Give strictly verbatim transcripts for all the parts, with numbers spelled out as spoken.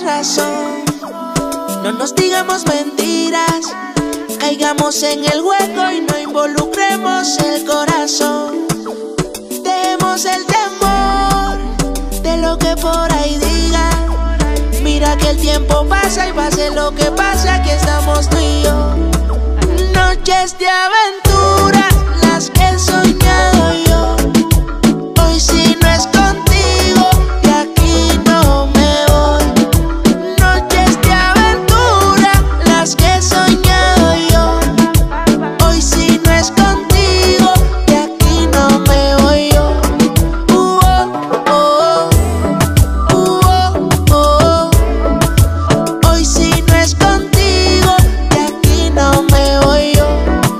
tienes razón. No nos digamos mentiras, caigamos en el hueco y no involucremos el corazón. Dejemos el temor de lo que por ahí digan. Mira que el tiempo pasa y pase lo que pase, aquí estamos tú y yo. Noches de aventura, las que he soñado yo. Hoy si no es contigo, de aquí no me voy. Noches de aventura, las que he soñado yo. Hoy si no es contigo, de aquí no me voy yo. Uh, oh, oh, uh, oh, oh. Hoy si no es contigo, de aquí no me voy yo.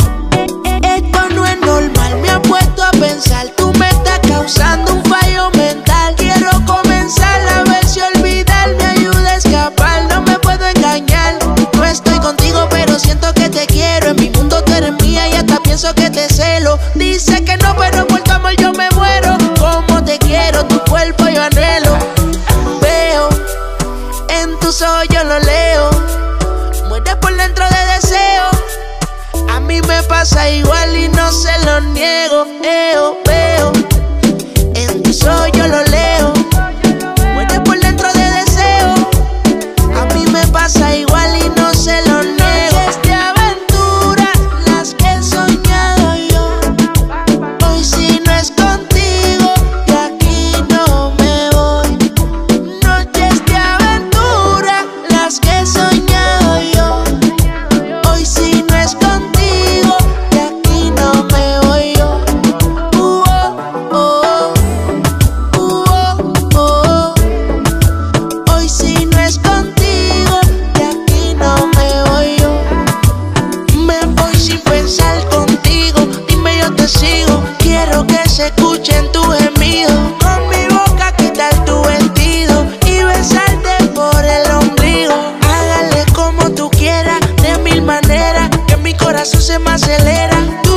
Esto no es normal, me ha puesto a pensar. Tú me estás causando un fallo mental. Quiero comenzar a ver si olvidar me ayuda a escapar. No me puedo engañar. No estoy contigo, pero siento que te quiero. En mi mundo tú eres mía y hasta pienso que te celo. Dice que no, pero por tu amor yo me muero. Como te quiero, tu cuerpo yo anhelo. Veo en tus ojos, yo lo leo. Mueres por dentro de deseo. A mí me pasa igual y no se lo niego. Eo, veo en tus ojos, yo lo leo. Mueres por dentro de deseo. A mí me pasa igual y no se lo niego. Noches de aventura, las que he soñado yo. Hoy si no es contigo, de aquí no me voy. Noches de aventura, las que he soñado yo. Hoy si no es contigo, de aquí no me voy yo. Uh, oh, oh, uh, oh, oh. Hoy si no es contigo, de aquí no me voy yo. Me voy sin pensar contigo, dime yo te sigo. Quiero que se escuchen tus gemidos. Con mi boca quitar tu vestido y besarte por el ombligo. Hágale como tú quieras, de mil maneras, que mi corazón se me acelera. Tú